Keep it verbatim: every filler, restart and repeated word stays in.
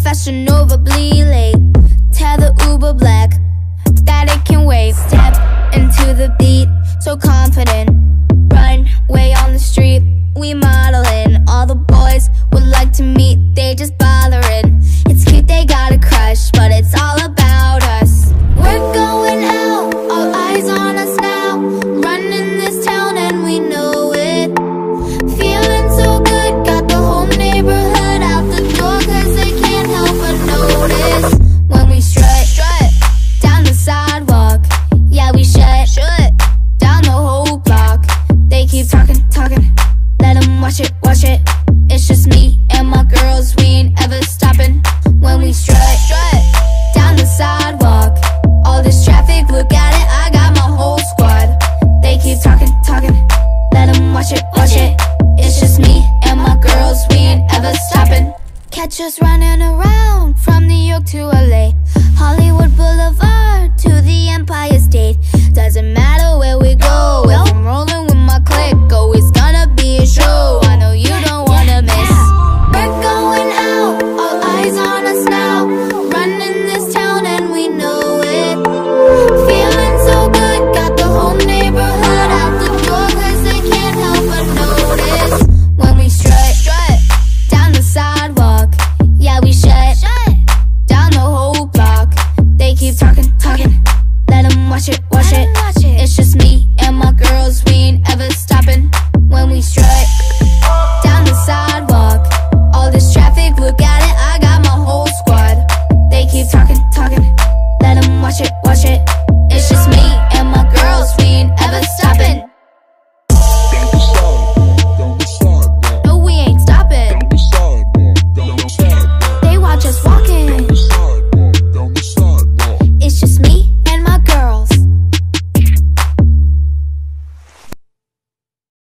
Fashion overly late. Tell the Uber Black that it can wait. Step into the beat, so confident. Run way on the street, we modeling. All the boys would like to meet, they just bothering. It's cute they got a crush, but it's all about us. We're going out, all eyes on us now. Running this town and we know it. Feeling so good, got the whole neighborhood out the door, cause they can't help but notice. When we strut, strut down the sidewalk, yeah we shut, shut down the whole block. They keep talking, talking, let them watch it, watch it. It's just me and my girls, we ain't ever stopping. When we strut, strut down the sidewalk, all this traffic, look at it, I got my whole squad. They keep talking, talking, let them watch it, watch it. It's just me and my girls, we ain't ever stopping. Catch us running around from New York to L A, Hollywood Boulevard to the Empire State. Doesn't matter where we go, if I'm rolling with my clique, always gonna be a show I know you don't wanna miss. We're going out, all eyes on us now. Running this town and we know it. Feeling so good, got the whole neighborhood out the door, cause they can't help but notice. When we strut, strut down the sidewalk, yeah we shut, shut down the whole block. They keep talking, talking, let them watch it, watch it. It's just me and my girls, we ain't ever stopping. When we strut down the sidewalk, all this traffic, look at it, I got my whole squad. They keep talking, talking, let them watch it,